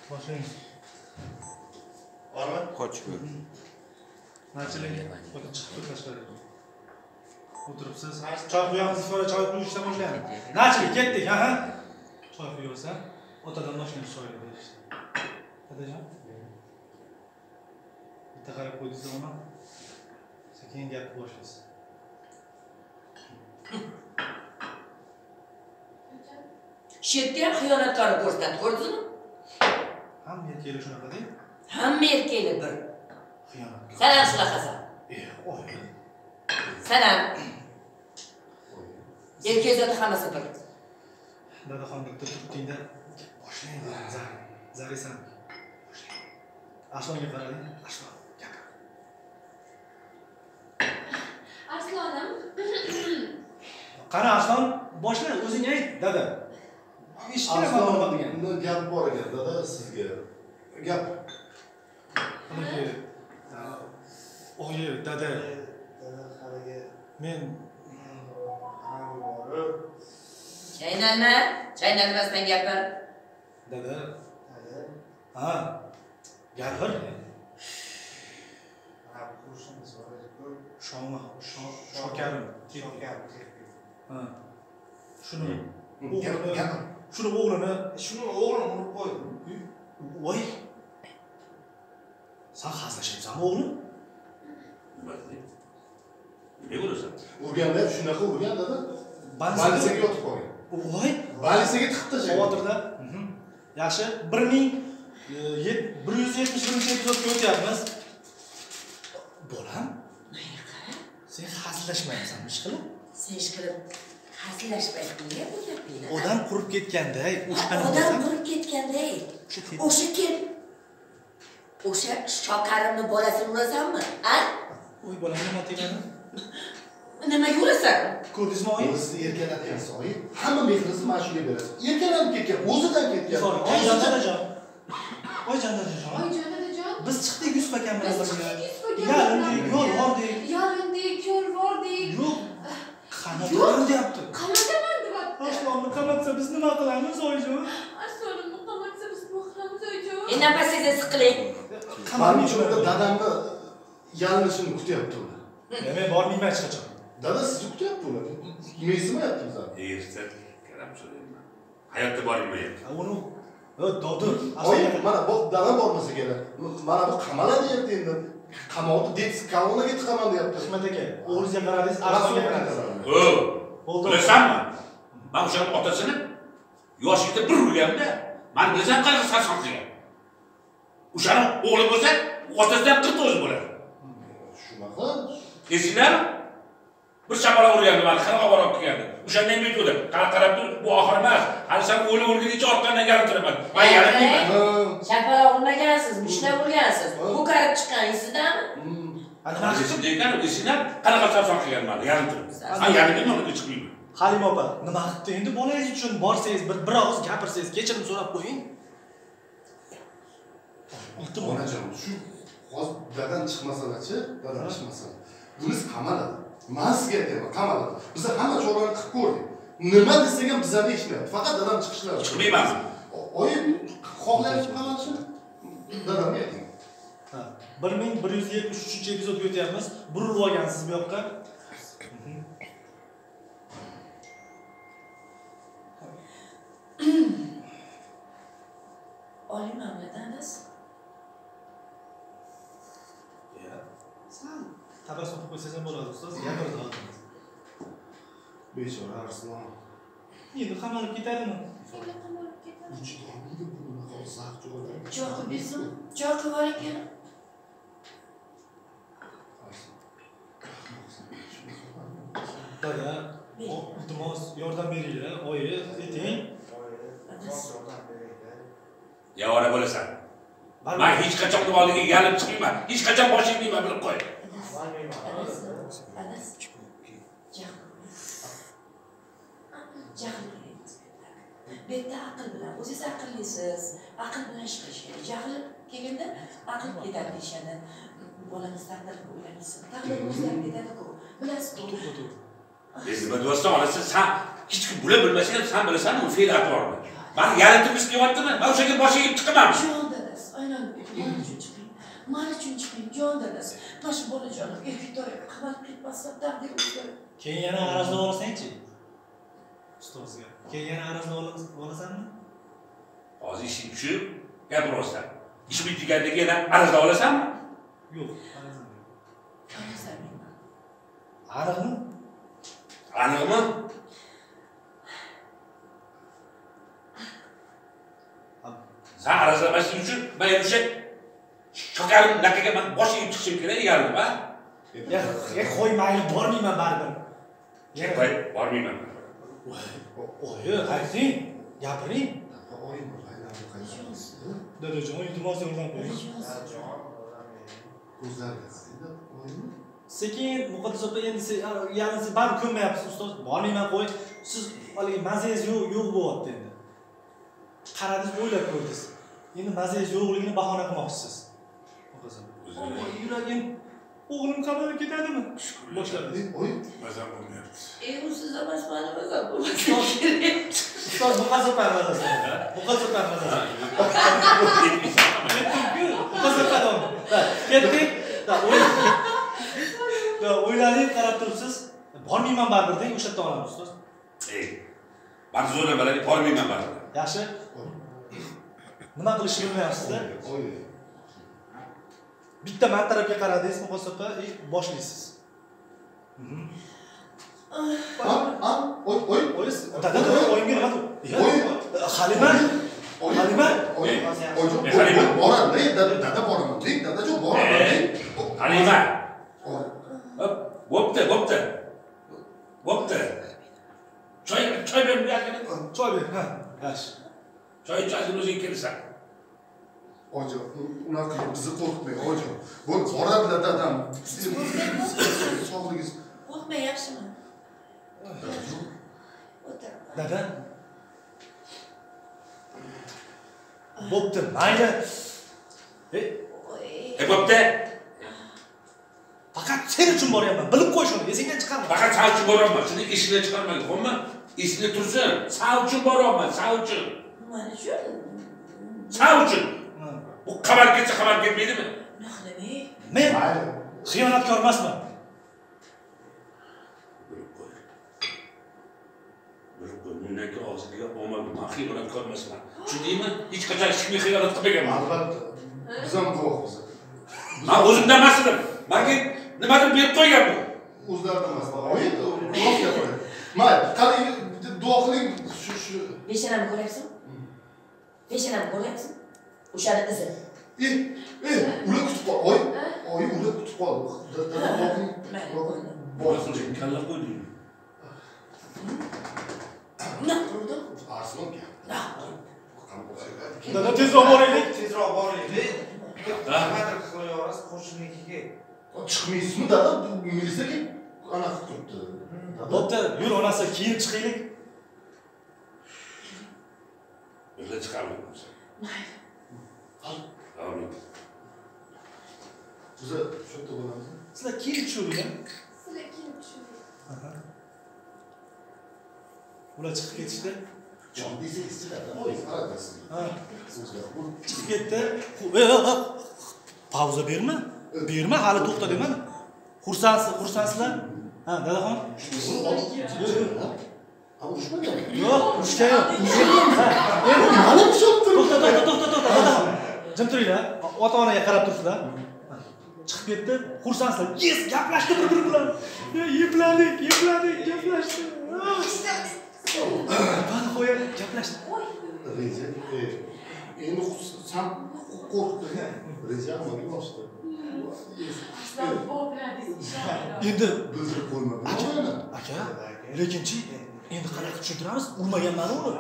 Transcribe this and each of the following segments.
Boshlang. Bormi? Qochib. Nachilik. Chiqib tashqariga. O'tiribsiz. Choy quyamiz, sonra choy quyishdan boshlaymiz. Nachilik ketdik, ha? Choy quyyorsan, otadan boshlaymiz choyni berishni. Dadajon. Bitta qarab qo'ydingiz ona. Sekin gapni boshlaysiz. Shetda ham xiyonatkorni ko'rsatib ko'rdingizmi? Hamma erkaklar shunaqa deydi. Hamma erkaklar bir. Xiyonatkor. Sen ham shunaqasan. Oy. Sen ham. Erkak zoti hammasi bir. Dadaxon bitta turtingda boshlang dedim. Zarisan. Aslonga qarading. Aslon, gapir. Aslonim. Qara Aslon, boshla o'zing ayt, dada. Eshitganman nima degan. Unda gap bor ekan, dada sizga. Gap. Oyi, dada. Dada haliga Men borib, Chaynalmasdan gapir. dada. dada, Ha. Gapir. kursimiz bor edi-ku. Shokarim. Shokarim. Ha. Shuni Gap. Shuni o'g'lini Shuni o'g'lim urib qo'ydi. voy. Sen hazillashyapsanmi o'g'lim? Ne bo'lasan? Urganda shunaqa urgan dada. Balisaga Balisaga yotib qolgan. voy. Balisaga tiqib tashlagan. Xavotirda. Yaxshi. 1171-epizodga o'tyapmiz. Bolam, sen hazillashmayapsanmi ishqilib? Sen ishqilib hazillashmayapsan nega bu gapingni? Odam qurib ketganday, o'shani Odam qurib ketganday. O'sha kim? O'sha Shokarimni bolasini urasanmi? A? Voy bolam nima tegani? Nimaga urasan? Ko'rdingizmi oyi? Siz erkalatgansiz oyi. Hamma mehringizni mana shunga berasiz. Erkalanib ketgan, o'zidan ketgan. Oyijon dadajon. Oyijon dadajon. Oyijon dadajon. Biz chiqdik Yusuf akam bilan birga. Yalindik, yo'l bordik. Yalindik, yo'l bordik. Yo'q. Qanotdan deyapti. Qanataman deyapti. Aslonni qamatsa biz nima qilamiz oyijon? Aslonimni qamatsa biz nima qilamiz oyijon? Nafasingizni siqiling. Qani cho'rda dadamni yalinishini kutyapti ular. Men bormayman hech qachon. Dada sizni kutyapti ular. Mensimayaptimiz ham. Erta karam so'rayman. Hayotda boringmayapti. Uni dodir. Oyi, mana bu dada bormasa kerak. Mana bu qamaladi endi. Qamoqda dets koloniyaga tiqaman deyapti. Rahmat aka, o'g'lingizga qaradingiz, Aslonga qaradingiz. Bo'ldi. Bilasanmi? Men o'shaning otasini yoshlikda bir urganda, men bilasan qanaqa sarson qilgan. O'shani o'g'li bo'lsa, otasidan 40 o'zi bo'ladi. Shunaqa. Esinglarmi? Bir chamalab urgandi, meni qanaqa borib kelgandi. O'shandan buyurdi. Qarab tur, bu oxir emas. Hali sen o'g'li o'lgunicha orqadan galantiraman. Men yaratmayman. Shapala urmagansiz, mushlab urgansiz. Bu qarib chiqqansizdanmi? Ana Qanaqa ekan, esinglar qanaqa sarson qilgan meni, yalantirib. Men yaratmayman, unga chiqmayman. Halima opa, nima qilibdi endi bolangiz uchun borsangiz bir og'iz gapirsangiz, kechirim so'rab qo'ying. Iltimos. Onajon, shu hozir dadam chiqmasalachi, dadam chiqmasa. Bunisi qamaladi. Men sizga aytaman, qamaladi. Biz hamma choralarni qilib ko'rdik. Nima desak ham bizlarni eshitmayapti. Faqat dadam chiqishlari. Chiqmayman. Oyi, xohlaysiz qamalishni? Dadamga ayting. Ha, 1173-epizodga o'tyapmiz. Burilib olgansiz bu yoqqa. Olaymanmi dadas? Sal tabassum qilib qo'ysangiz ham bo'ladi ustoz. Gapirdi hozir. Bechora Arslon. Endi qamalib ketadimi? Nega qamalib ketadi? Uchiganligi bunaqa zavq jo'g'adi. Choy qilibsizmi? Choy qilib oling ekan. Dada, iltimos yordam beringlar. Oyi, ayting. Yavora bo'lasan. Men hech qachon oldiga yalib chiqmayman. Hech qachon boshingni nima bilib qo'y. Jahl qilyapsiz. Bitta aql bilan, o'zingiz aqllisiz. Aql bilan ish qilish kerak. Jahl kelganda aql ketadi deyishadi. Bolangiz taqdirini o'ylaysiz. Taqdir o'zgarib ketadi-ku. Bilasiz-ku. Biz nima do'stim olasiz, sen hech kim bula bilmasang, sen bilasan, u fe'l atvormi? Ben yaratımız kıyamattımı. Ben o şekilde başa gidip çıkamam. Jon dadasi, aynan mana uchun chiqing. Mana uchun chiqing, jon dadasi. Mana shu bolajonim erkak to'yga qamalib ketmasdan taqdir o'zgarib. Keyin yana arazlab olasang-chi. Ustozga. Keyin yana arazlab olasanmi? Hozir ishing tushib, gapiryapsan. Ish bitgandan keyin arazlab olasanmi? Yo'q, arazlamayman. Arazlamayman. Aniqmi? Aniqmi? Sen arazlamasın için ben yapacak. Şokarım nakaga ben boş yiyip çıkışım kerak yardım ha. Ya qo'y mayli bormayman baribir. Qo'y bormayman. Oyi, ayting, gapiring. Oyim qayda? Dadajon, iltimos yordam bering. Ko'zlarga sizda oyimmi? Sekin muqaddas opa endi siz bari ko'nmayapsiz ustoz. Bormayman qo'y. Siz haligi mazangiz yo'q bo'lyapti endi. Qaradingiz, o'ylab ko'rdingiz. Endi mazangiz yo'qligini bahona qilmoqchisiz. Muqaddas opa. Yuragim o'g'lim qamalib ketadimi? Boshladi. Oyim. Mazam bo'lmayapti. Usiz emas, mani mazam bo'lmasa kerak. Ustoz muqaddas opa mazasi. Muqaddas opa mazasi. Muqaddas opa davom. Ketdik. O'yladik, qarab turibsiz. Bormayman baribir deng, o'sha yerda olamiz ustoz. Ben zo'rlan balani bormayman baribir. Yaxshi. Nima qilishni bilmayapsiz-da? Oyim. Bitta men tarafga qaradingiz, muqaddas opa, boshlaysiz. Oy. Dada, o'yinga nima qilib? Halima. Halima. Halima. Boraman, dada boraman. Deng, dadajon boraman. Halima. Bo'pti. Choy berib bergin. Choy ber, ha. Yaxshi. Choy ichasini o'zing kelsan. Ojo, unaqa bizni qo'rqitmang, ojo. Bo'ldi, boradi dadam. Sog'ligingiz. Qo'rqmang, yaxshimi? O'tir. Dada. Bo'pti, mayli. Bo'pti. Faqat sen uchun boryapman. Bilib qo'y shuni, esingdan chiqarma. Faqat sen uchun boryapman. Shuni esingdan chiqarmang, xo'pmi? Esingda tursin. Sen uchun boryapman, sen uchun. Mana uchun. Sen uchun. Bu xabar ketsa xabar ketmaydimi? Nima qilaman? Men Mayli. xiyonatkor emasman. Bundan og'ziga omad men xiyonat emasman. Tushundingmi? Hech qachon hech kimga xiyonat qilmaganman. Albatta. Biz ham guvohmiz. Men o'zimda emas edim. Menga nimadir berib qo'ygan bu. O'zlarida emas. Oyim, guvoh gapiring. Mayli, qani duo qiling shu. Beshanamni ko'ryapsizmi? Beshanamni ko'ryapsizmi? O'shani izi. Ular kutib qol. Oyim ular kutib qol. Dada duo qiling. Boshini kalla qo'yding. Nima qildi? Arslon gap. Dada tezroq boraylik. Nimadir qilaverasiz qo'shnikiga. Chiqmaysizmi dada? Militsiyaga anaqa turibdi. Bo'pti, yur onasi, kiyib chiqaylik. Birga chiqamiz. Mayli. Amin. Biz shu yerda bo'lamiz. Sizlar kiyib tushuring. Sizlar kelib tushuring. Ular chiqib ketishdi. Jon desangiz dada. Oyim qaradasiz. Ha, O'zgar. chiqib ketdi. Pauza berma. Berma, hali to'xta demadi. Xursandsiz-xursandsilar? Ha, dadaxon. Urushmagan. Yo'q, urushga yo'q. Mana tushibdi. To'xta, dadaxon. Jim turinglar. Ota-onaga qarab turibsizlar. Chiqib ketdi. Xursandsilar. Yes, gaplashdi bir-biri bilan. Yepladik, gaplashdi. Bani qo'yib gaplashdi. Reja. Endi sen qo'rqding. Reja nima boshda? Aslan boblarning ishonadi. Endi Bildirib qo'yma. aka, lekinchi endi qanaqa tushuntiramiz? Urmaganman uni.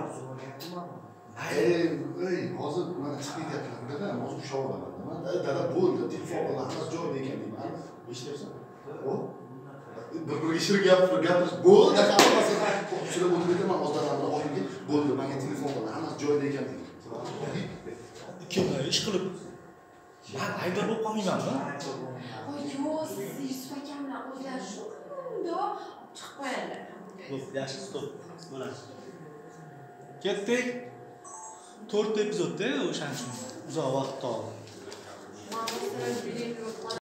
Hozir mana chiqib ketyapman dada, hozir ushlab dada bo'ldi, telefon bilan hammasi joyida ekan deyman. Eshityapsan? Bir-biriga shirin gapirish bo'ldi, qanaqa tushirib o'tirdim, hozir dadam bilan oyimga bo'ldi, menga telefon bilan hammasi joyida ekan deydi. Kimlar ish qilib? Men aybdor bo'lib qolmaymanmi? Yo'q, siz Yusuf akam bilan o'zlari shu kunda chiqib qo'yadilar. Yaxshi, stop. Mana. Ketdik. 4 epizodda o'shaning uchun uzoq vaqt oldi. Mamasi